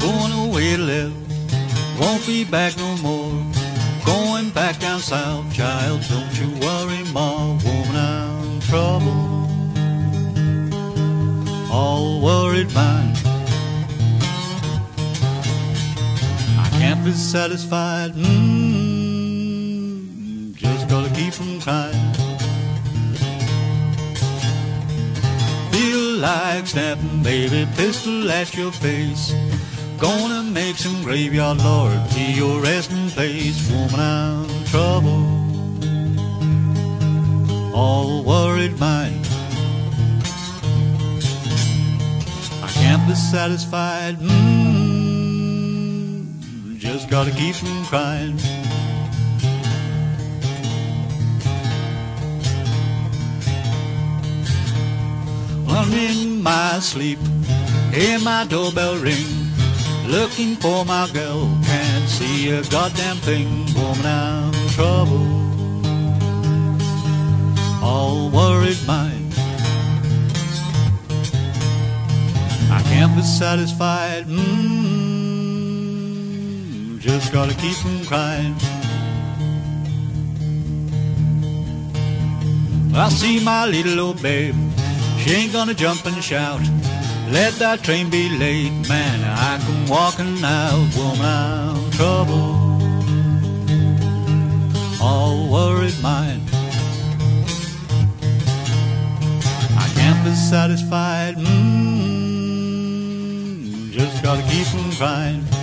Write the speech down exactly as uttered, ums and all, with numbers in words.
going away to live, won't be back no more. Going back down south, child, don't you worry more. Woman, I'm in trouble, all worried mind. I can't be satisfied, mm, just gotta keep from crying. Feel like snapping, baby, pistol at your face. Gonna make some graveyard, Lord, be your resting place. Woman, I'm in trouble, all worried mind. I can't be satisfied, mm, just gotta keep from crying. I'm in my sleep, hear my doorbell ring, looking for my girl, can't see a goddamn thing. Woman, I'm in trouble, all worried mind. I can't be satisfied, mm, just gotta keep from crying. I see my little old babe, she ain't gonna jump and shout, let that train be late, man, I come walking out. Woman, I'm in trouble, all worried mind. I can't be satisfied, mm, just gotta keep from crying.